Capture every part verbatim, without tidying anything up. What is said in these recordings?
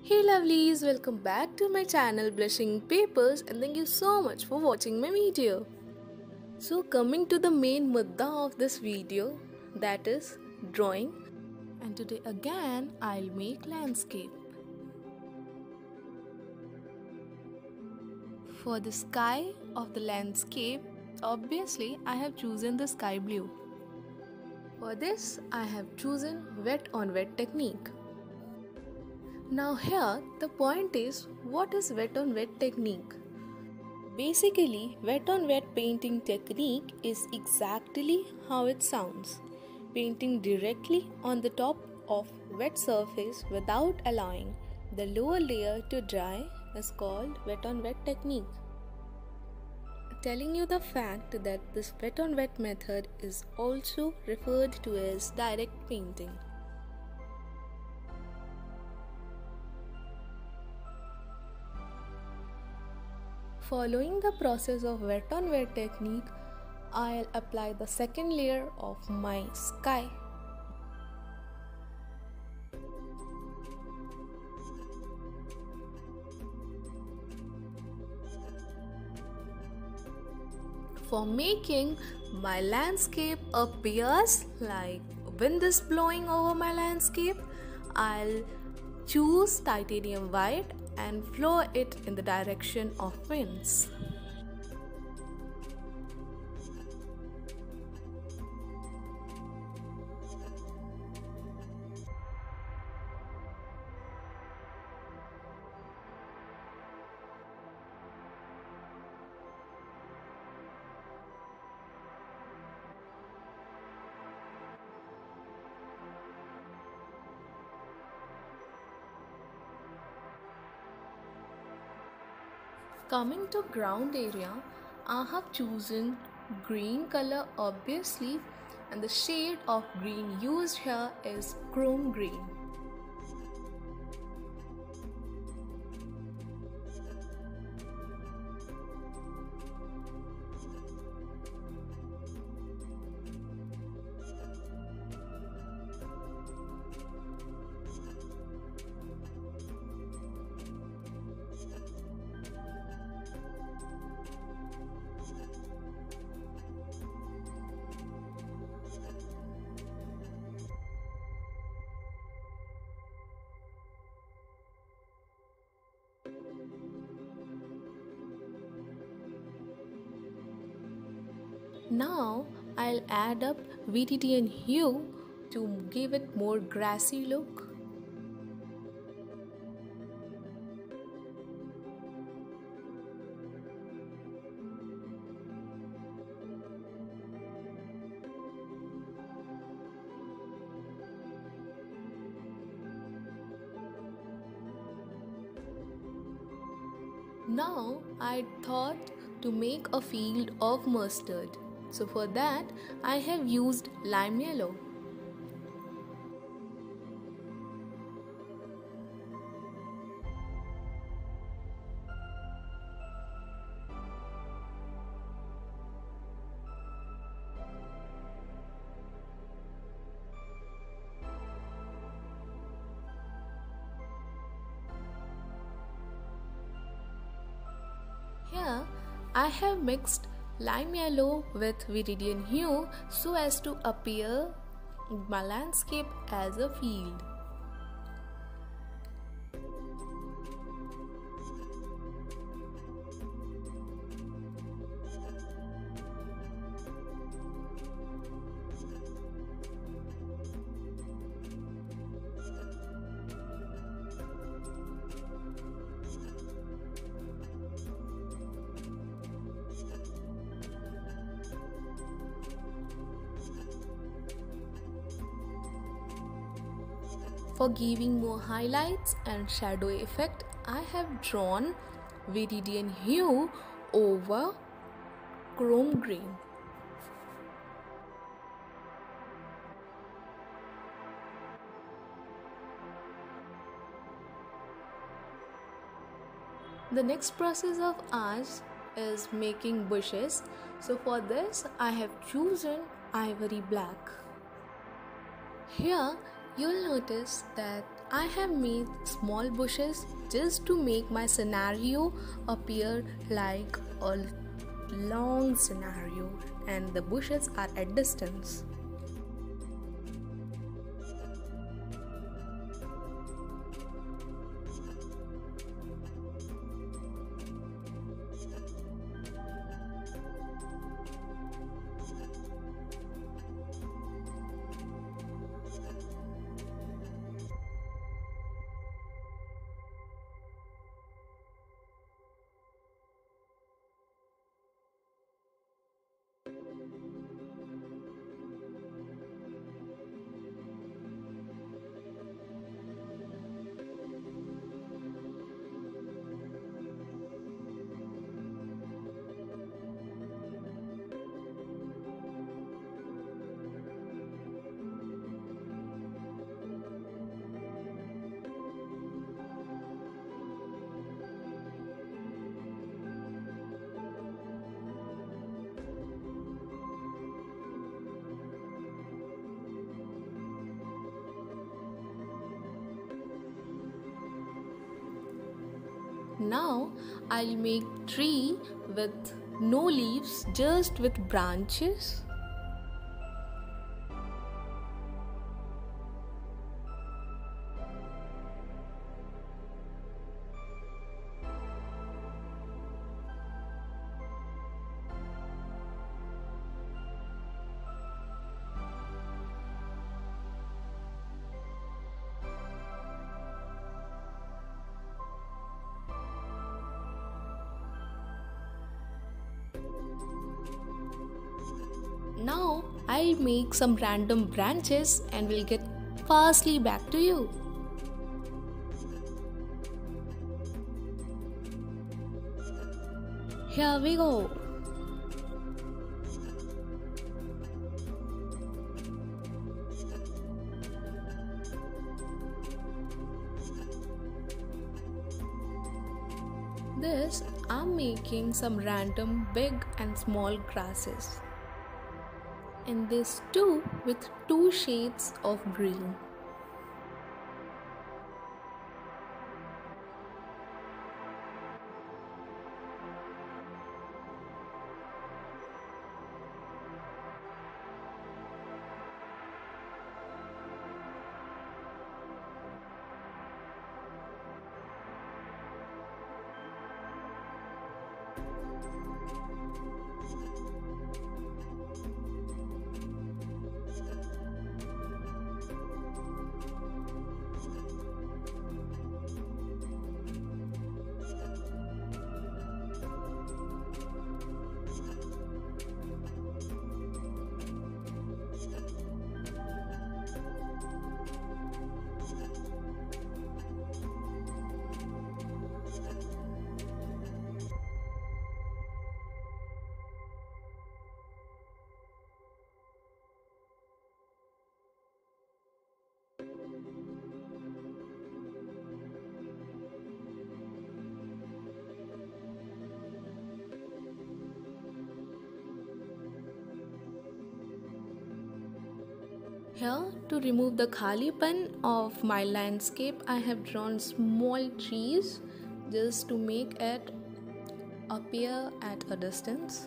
Hey lovelies, welcome back to my channel Blushing Papers and thank you so much for watching my video. So coming to the main mudda of this video, that is drawing, and today again I'll make landscape. For the sky of the landscape, obviously I have chosen the sky blue. For this I have chosen wet on wet technique. Now here the point is, what is wet on wet technique? Basically, wet on wet painting technique is exactly how it sounds. Painting directly on the top of wet surface without allowing the lower layer to dry is called wet on wet technique. Telling you the fact that this wet on wet method is also referred to as direct painting. Following the process of wet on wet technique, I'll apply the second layer of my sky. For making my landscape appears like wind is blowing over my landscape, I'll choose titanium white and flow it in the direction of winds. Coming to ground area, I have chosen green color obviously, and the shade of green used here is chrome green. Now I'll add up V T T and hue to give it more grassy look. Now I thought to make a field of mustard. So for that, I have used lime yellow. Here, I have mixed lime yellow with viridian hue so as to appear my landscape as a field. For giving more highlights and shadow effect, I have drawn viridian hue over chrome green. The next process of ours is making bushes. So for this, I have chosen ivory black. Here you'll notice that I have made small bushes just to make my scenario appear like a long scenario, and the bushes are at distance. Now I'll make tree with no leaves, just with branches. Now I'll make some random branches and will get fastly back to you. Here we go. This I'm making some random big and small grasses. And this too with two shades of green. Here, to remove the khalipan of my landscape, I have drawn small trees just to make it appear at a distance.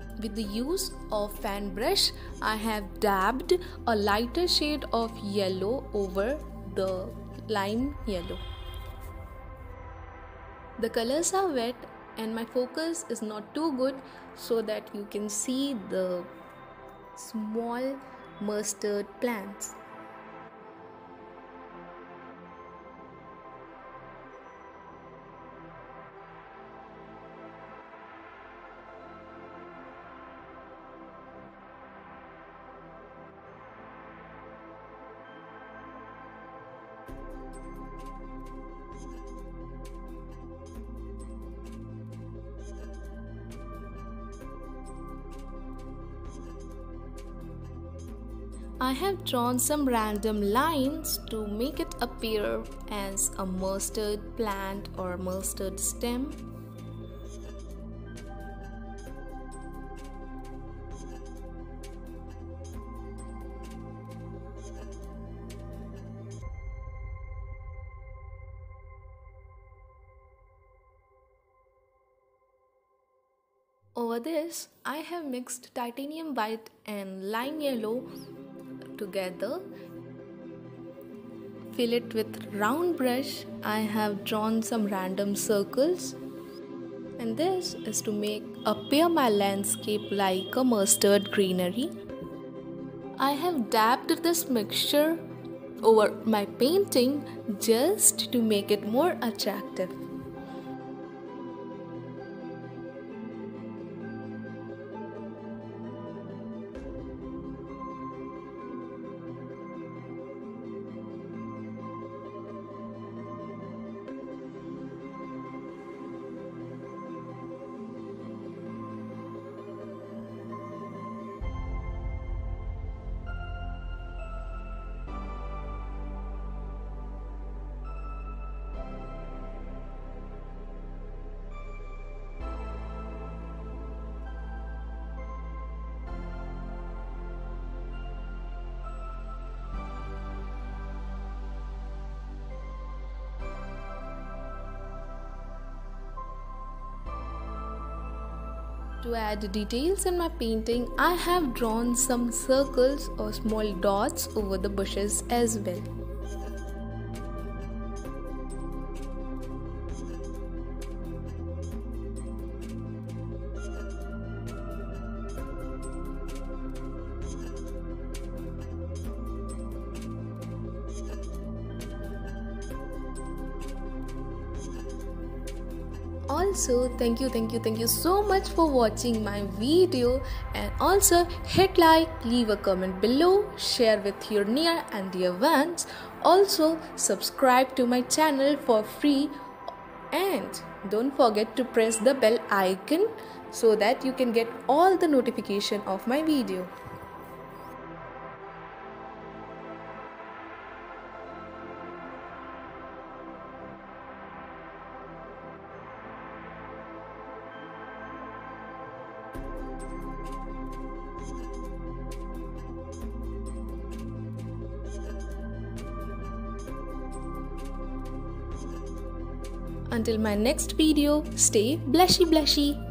With the use of fan brush, I have dabbed a lighter shade of yellow over the lime yellow. The colors are wet and my focus is not too good, so that you can see the small mustard plants. I have drawn some random lines to make it appear as a mustard plant or mustard stem. Over this, I have mixed titanium white and lime yellow together. Fill it with round brush. I have drawn some random circles, and this is to make appear my landscape like a mustard greenery. I have dabbed this mixture over my painting just to make it more attractive. To add details in my painting, I have drawn some circles or small dots over the bushes as well. Also, thank you, thank you, thank you so much for watching my video, and also hit like, leave a comment below, share with your near and dear ones. Also, subscribe to my channel for free, and don't forget to press the bell icon so that you can get all the notification of my video. Until my next video, stay blushy blushy.